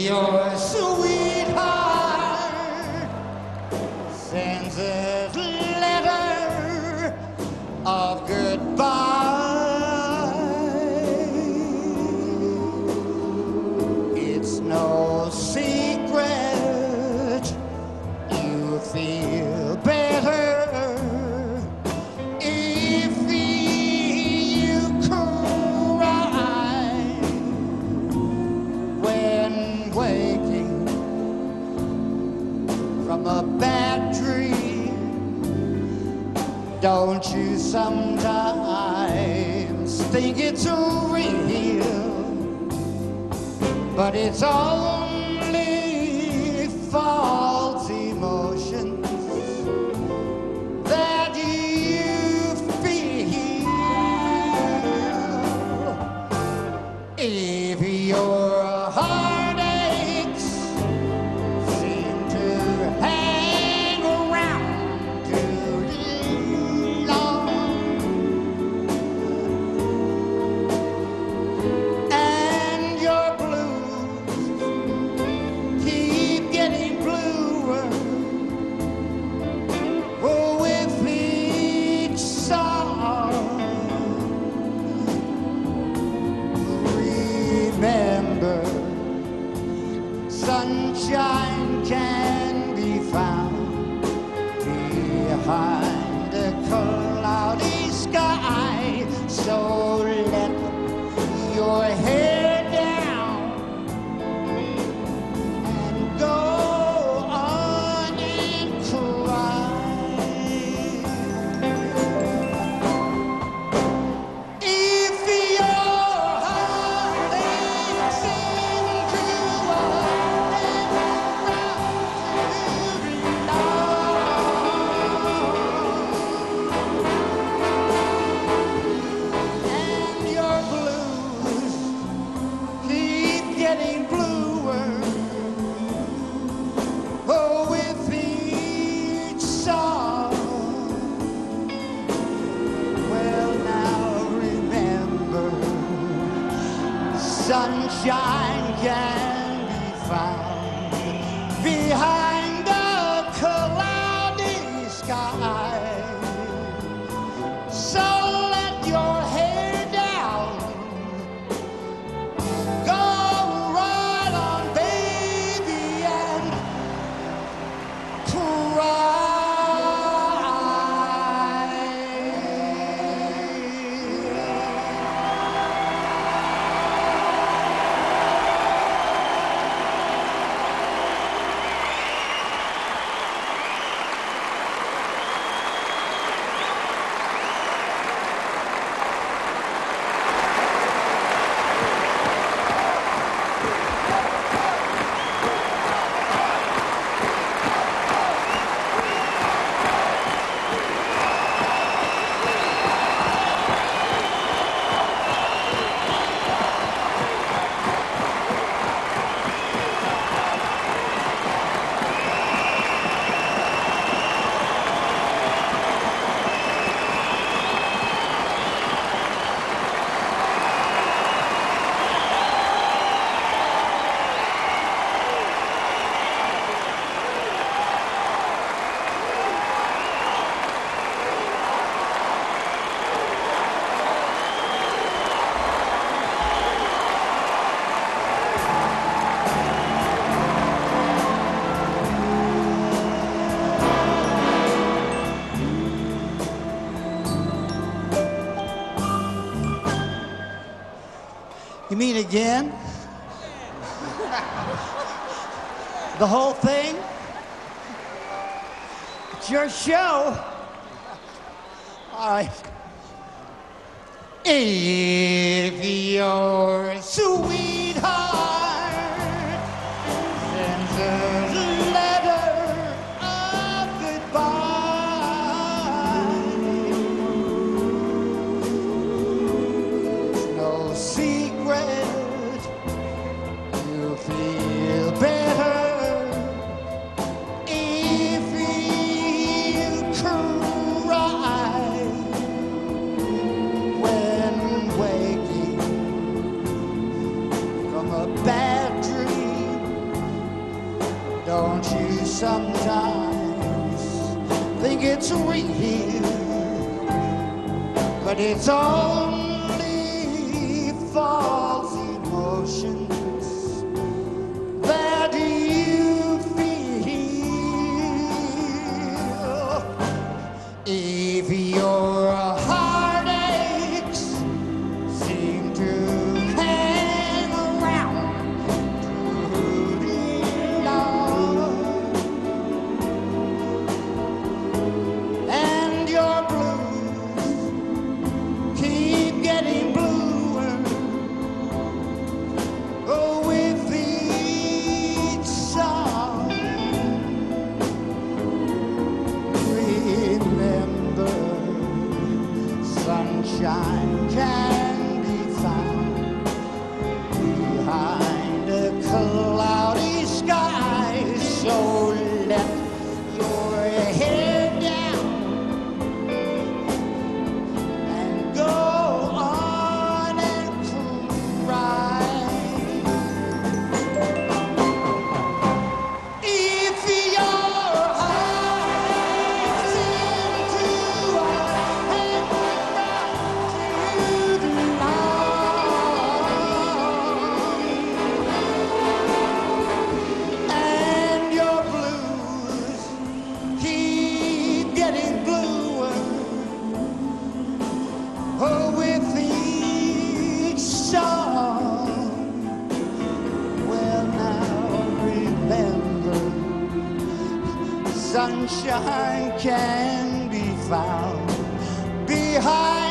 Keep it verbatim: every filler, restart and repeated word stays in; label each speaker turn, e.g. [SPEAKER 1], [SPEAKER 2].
[SPEAKER 1] your sweetheart sends a letter of goodbye, it's no secret you feel better if you cry when waking from a bad dream. Don't you sometimes think it's real? But it's only false emotions that you feel. If your heartaches seem to hang around too long, and your blues keep getting bluer, oh, with each song, remember, sunshine can be found behind a cloudy sky. So let your hair down and go on and cry. If your heartache seems to hang around too long, and your blues keep getting bluer, oh, with each song. Well, now remember, sunshine can be found behind a cloudy sky. So let your hair down, go right on, baby, and you mean again? The whole thing? It's your show. All right. If your sweetheart sends a letter of goodbye, it's no secret you feel better if you cry when waking from a bad dream. Don't you sometimes think it's real? But it's only false emotions that you feel. If your heartaches seem to hang around too long, and your blues keep getting bluer, oh, with each song, remember, sunshine can be found behind a cloudy sky. So let your head down and go on and cry. If your heart seems to hang around too long, and your blues keep getting bluer, oh, with each song, well, now remember, sunshine can be found behind